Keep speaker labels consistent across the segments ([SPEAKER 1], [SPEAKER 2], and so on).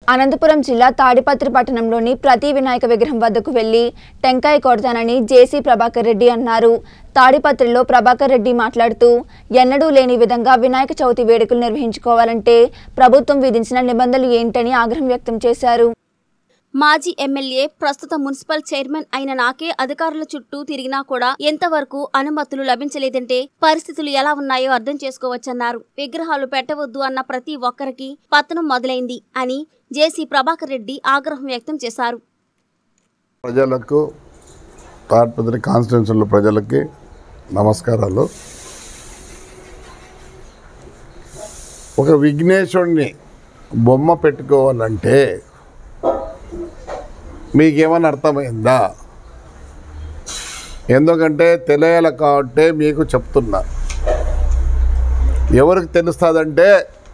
[SPEAKER 1] అనంతపురం జిల్లా తాడిపత్రి పట్టణంలోని ప్రతి వినాయక విగ్రహం వద్దకు వెళ్లి టెంకాయ కొడతానని జేసీ ప్రభాకర్ రెడ్డి అన్నారు. తాడిపత్రిలో ప్రభాకర్ రెడ్డి మాట్లాడుతూ ఎన్నడూ లేని విధంగా వినాయక చవితి వేడుకలు నిర్వహించుకోవాలంటే ప్రభుత్వం విధించిన నిబంధనలు ఏంటని ఆగ్రహం వ్యక్తం చేశారు.
[SPEAKER 2] మాజీ ఎమ్మెల్యే ప్రస్తుత మున్సిపల్ చైర్మన్ అయిన నాకే అధికారుల చుట్టూ తిరిగినా కూడా ఎంతవరకు అనుమతులు లభించలేదంటే పరిస్థితులు ఎలా ఉన్నాయో అర్థం చేసుకోవచ్చన్నారు. విగ్రహాలు పెట్టవద్దు అన్న ప్రతి ఒక్కరికి పతనం మొదలైంది అని జేసీ ప్రభాకర్ రెడ్డి ఆగ్రహం వ్యక్తం చేశారు.
[SPEAKER 3] ప్రజలకు తాడిపత్రి కాన్స్టిట్యూన్సీలో ప్రజలకి నమస్కారాలు. ఒక విఘ్నేశ్వరుని బొమ్మ పెట్టుకోవాలంటే మీకేమన్నా అర్థమైందా? ఎందుకంటే తెలియాలి కాబట్టి మీకు చెప్తున్నా. ఎవరికి తెలుస్తుందంటే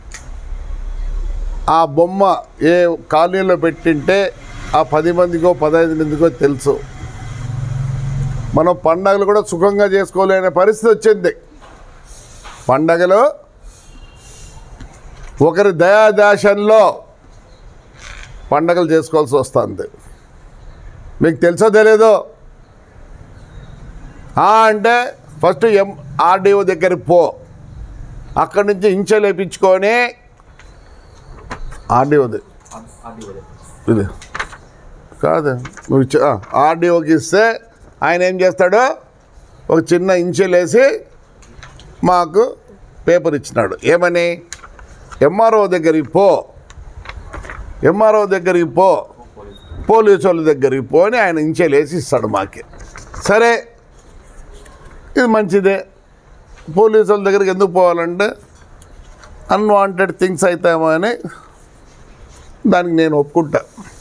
[SPEAKER 3] ఆ బొమ్మ ఏ కాలనీలో పెట్టింటే ఆ 10 మందికో 15 మందికో తెలుసు. మనం పండగలు కూడా సుఖంగా చేసుకోలేని పరిస్థితి వచ్చింది. పండగలు ఒకరి దయాదాశంలో పండగలు చేసుకోవాల్సి వస్తుంది. మీకు తెలుసో తెలియదో? అంటే ఫస్ట్ ఆర్డీఓ దగ్గరికి పో, అక్కడి నుంచి ఇంచెలు వేయించుకొని ఆర్డీఓది ఇది కాదు నువ్వు ఆర్డీఓకి ఇస్తే ఆయన ఏం చేస్తాడు, ఒక చిన్న ఇంచెలు వేసి మాకు పేపర్ ఇచ్చినాడు. ఏమని? ఎంఆర్ఓ దగ్గరికి పో, ఎంఆర్ఓ దగ్గరికి పో, పోలీసు వాళ్ళ దగ్గరికి పోని ఆయన ఇంచెలు వేసి ఇస్తాడు మాకి. సరే, ఇది మంచిదే. పోలీసు వాళ్ళ దగ్గరికి ఎందుకు పోవాలంటే అన్వాంటెడ్ థింగ్స్ అవుతామో అని దానికి నేను ఒప్పుకుంటా.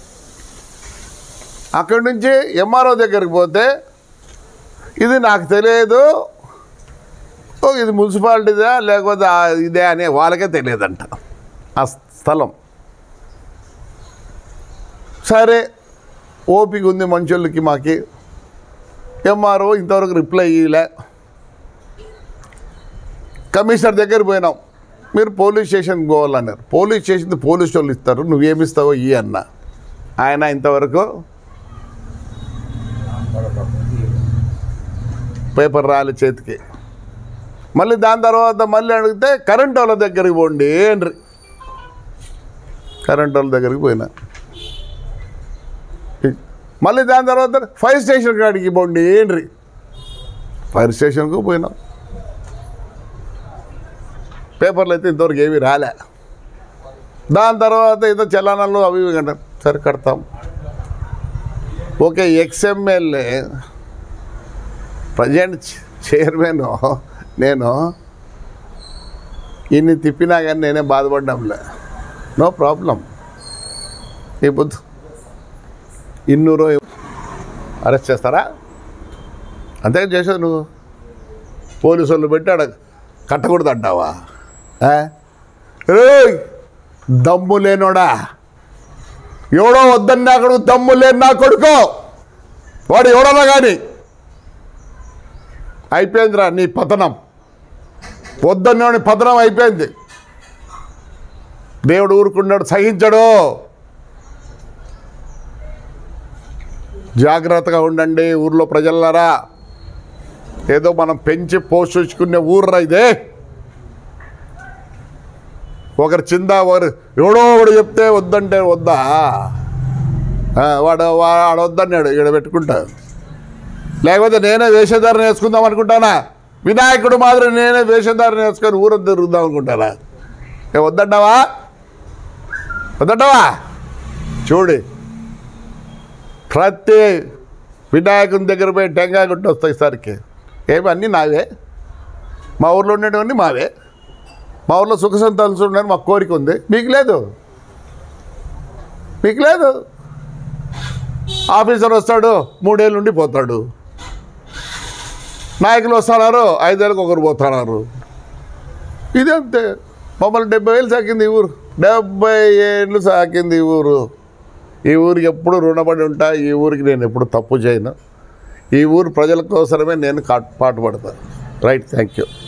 [SPEAKER 3] అక్కడి నుంచి ఎంఆర్ఓ దగ్గరికి పోతే ఇది నాకు తెలియదు, ఇది మున్సిపాలిటీదా లేకపోతే ఇదే అనే వాళ్ళకే తెలియదంట ఆ స్థలం. సరే, ఓపిక ఉంది మనుషులకి. మాకి ఎంఆర్ఓ ఇంతవరకు రిప్లై ఇవ్వలే. కమిషనర్ దగ్గర పోయినాం, మీరు పోలీస్ స్టేషన్కి పోవాలన్నారు. పోలీస్ స్టేషన్ పోలీసు వాళ్ళు ఇస్తారు, నువ్వేమిస్తావో ఇవి అన్న. ఆయన ఇంతవరకు పేపర్ రాలి చేతికి. మళ్ళీ దాని తర్వాత మళ్ళీ అడిగితే కరెంట్ వాళ్ళ దగ్గరికి పోండి అండ్రి. కరెంట్ వాళ్ళ దగ్గరికి పోయినా. మళ్ళీ దాని తర్వాత ఫైర్ స్టేషన్ కాడికి పోండి ఏంటి. ఫైర్ స్టేషన్కు పోయినాం. పేపర్లు అయితే ఇంతవరకు ఏమీ రాలే. దాని తర్వాత ఏదో చలానాలు అవి ఇవి కంటారు. సరే కడతాం. ఓకే, ఎక్స్ఎమ్మెల్యే ప్రజెంట్ చైర్మన్ నేను ఇన్ని తిప్పినా కానీ నేనే బాధపడ్డంలే. No problem. ఇప్పుడు 200 అరెస్ట్ చేస్తారా? అంతే చేసేది. నువ్వు పోలీసు వాళ్ళు పెట్టి ఆడ కట్టకూడదు అంటావా? దమ్ము లేనోడా, ఎవడో వద్దని అక్కడ దమ్ము లేని నా కొడుకో వాడు ఎవడన్నా కానీ అయిపోయిందిరా నీ పతనం. వద్దన్నోని పతనం అయిపోయింది. దేవుడు ఊరుకున్నాడు, సహించడు. జాగ్రత్తగా ఉండండి ఊర్లో ప్రజలారా. ఏదో మనం పెంచి పోషించుకునే ఊర్రా ఇదే. ఒకరు చిందా ఒకరు ఎవడో ఒకడు చెప్తే వద్దంటే వద్దా? వాడు వద్దన్నాడు, ఇక్కడ పెట్టుకుంటా. లేకపోతే నేనే వేషధారణ వేసుకుందాం అనుకుంటానా? వినాయకుడు మాత్రం నేనే వేషధారణ వేసుకొని ఊరంతా తిరుగుదాం అనుకుంటానా? వద్దంటావా? వద్దంటావా? చూడు, ప్రతి వినాయకుని దగ్గర పోయి టెంకాయ కొట్టి వస్తాయి సరికి. ఏమి అన్నీ నావే. మా ఊర్లో ఉండేటివన్నీ మావే. మా ఊర్లో సుఖ సంతాలు ఉండని మాకు కోరిక ఉంది. మీకు లేదు, మీకు లేదు. ఆఫీసర్ వస్తాడు, 3 ఏళ్ళ నుండి పోతాడు. నాయకులు వస్తున్నారు, 5 ఏళ్ళకి ఒకరు పోతున్నారు. ఇదే అంతే. మమ్మల్ని 70 ఏళ్ళు సాకింది ఈ ఊరు. 70 ఏళ్ళు సాకింది ఈ ఊరు. ఈ ఊరికి ఎప్పుడు రుణపడి ఉంటా. ఈ ఊరికి నేను ఎప్పుడు తప్పు చేయను. ఈ ఊరు ప్రజల కోసమే నేను పాటుపడతాను. Right, thank you.